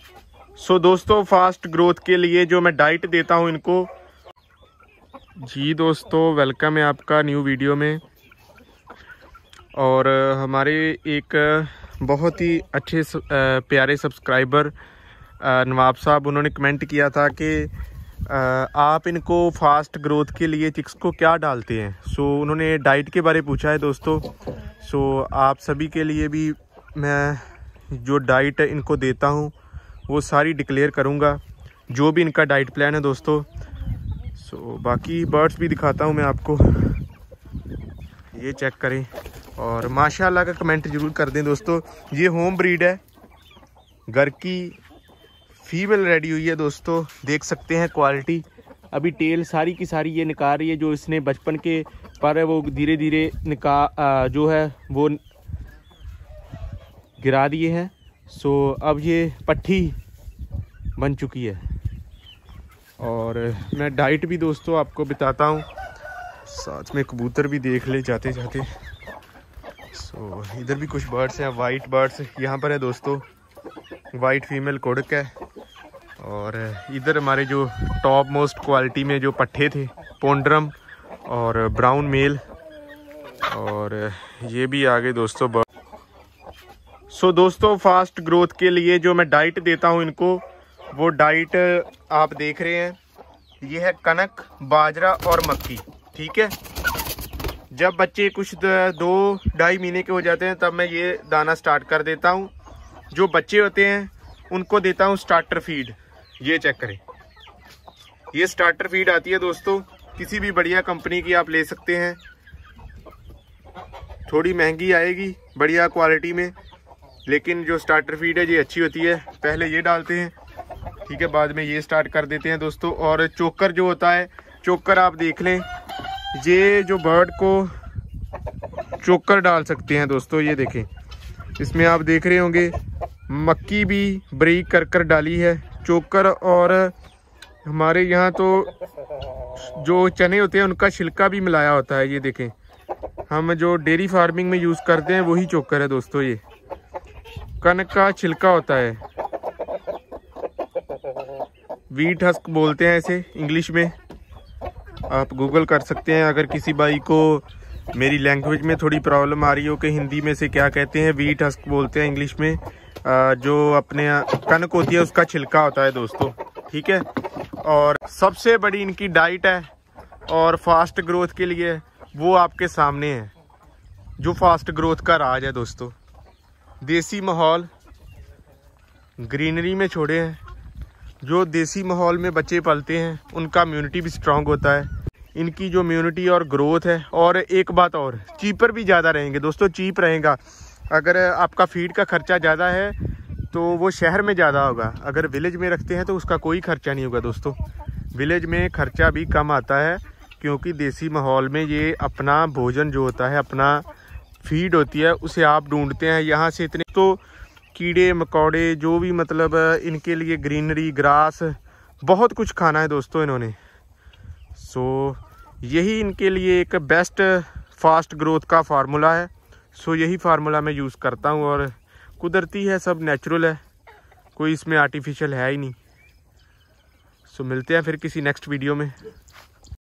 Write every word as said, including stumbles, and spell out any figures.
सो so, दोस्तों fast growth के लिए जो मैं डाइट देता हूं इनको, जी दोस्तों वेलकम है आपका न्यू वीडियो में। और हमारे एक बहुत ही अच्छे प्यारे सब्सक्राइबर नवाब साहब, उन्होंने कमेंट किया था कि आप इनको फास्ट ग्रोथ के लिए चिक्स को क्या डालते हैं। सो उन्होंने डाइट के बारे में पूछा है दोस्तों। सो आप सभी के लिए भी मैं जो डाइट इनको देता हूं वो सारी डिक्लेयर करूंगा, जो भी इनका डाइट प्लान है दोस्तों। सो बाकी बर्ड्स भी दिखाता हूं मैं आपको, ये चेक करें और माशाल्लाह का कमेंट ज़रूर कर दें दोस्तों। ये होम ब्रीड है, घर की फीमेल रेडी हुई है दोस्तों, देख सकते हैं क्वालिटी। अभी टेल सारी की सारी ये निकाल रही है, जो इसने बचपन के पर है वो धीरे धीरे निकाल जो है वो गिरा दिए हैं। सो अब ये पट्टी बन चुकी है। और मैं डाइट भी दोस्तों आपको बताता हूँ, साथ में कबूतर भी देख ले जाते जाते। सो इधर भी कुछ बर्ड्स हैं, वाइट बर्ड्स यहाँ पर है दोस्तों, वाइट फीमेल कोडक है। और इधर हमारे जो टॉप मोस्ट क्वालिटी में जो पट्ठे थे, पोंड्रम और ब्राउन मेल, और ये भी आ गए दोस्तों बर्ड। सो so, दोस्तों फास्ट ग्रोथ के लिए जो मैं डाइट देता हूँ इनको, वो डाइट आप देख रहे हैं, ये है कनक, बाजरा और मक्की। ठीक है, जब बच्चे कुछ दो ढाई महीने के हो जाते हैं तब मैं ये दाना स्टार्ट कर देता हूँ। जो बच्चे होते हैं उनको देता हूँ स्टार्टर फीड। ये चेक करें, ये स्टार्टर फीड आती है दोस्तों, किसी भी बढ़िया कंपनी की आप ले सकते हैं। थोड़ी महंगी आएगी बढ़िया क्वालिटी में, लेकिन जो स्टार्टर फीड है ये अच्छी होती है। पहले ये डालते हैं, ठीक है, बाद में ये स्टार्ट कर देते हैं दोस्तों। और चोकर जो होता है, चोकर आप देख लें, ये जो बर्ड को चोकर डाल सकते हैं दोस्तों। ये देखें, इसमें आप देख रहे होंगे मक्की भी ब्रीक कर कर डाली है, चोकर। और हमारे यहाँ तो जो चने होते हैं उनका छिलका भी मिलाया होता है। ये देखें, हम जो डेयरी फार्मिंग में यूज़ करते हैं वही चोकर है दोस्तों। ये कनक का छिलका होता है, व्हीट हस्क बोलते हैं इसे इंग्लिश में, आप गूगल कर सकते हैं। अगर किसी भाई को मेरी लैंग्वेज में थोड़ी प्रॉब्लम आ रही हो कि हिंदी में से क्या कहते हैं, व्हीट हस्क बोलते हैं इंग्लिश में। जो अपने कनक होती है उसका छिलका होता है दोस्तों। ठीक है, और सबसे बड़ी इनकी डाइट है और फास्ट ग्रोथ के लिए वो आपके सामने है, जो फास्ट ग्रोथ का राज है दोस्तों। देसी माहौल, ग्रीनरी में छोड़े हैं। जो देसी माहौल में बच्चे पलते हैं उनका इम्यूनिटी भी स्ट्रांग होता है। इनकी जो इम्यूनिटी और ग्रोथ है, और एक बात और, चीपर भी ज़्यादा रहेंगे दोस्तों, चीप रहेगा। अगर आपका फीड का खर्चा ज़्यादा है तो वो शहर में ज़्यादा होगा, अगर विलेज में रखते हैं तो उसका कोई खर्चा नहीं होगा दोस्तों। विलेज में खर्चा भी कम आता है, क्योंकि देसी माहौल में ये अपना भोजन जो होता है, अपना फीड होती है, उसे आप ढूंढते हैं। यहाँ से इतने तो कीड़े मकोड़े जो भी, मतलब इनके लिए ग्रीनरी, ग्रास, बहुत कुछ खाना है दोस्तों इन्होंने। सो यही इनके लिए एक बेस्ट फास्ट ग्रोथ का फार्मूला है। सो यही फार्मूला मैं यूज़ करता हूँ, और कुदरती है, सब नेचुरल है, कोई इसमें आर्टिफिशियल है ही नहीं। सो मिलते हैं फिर किसी नेक्स्ट वीडियो में।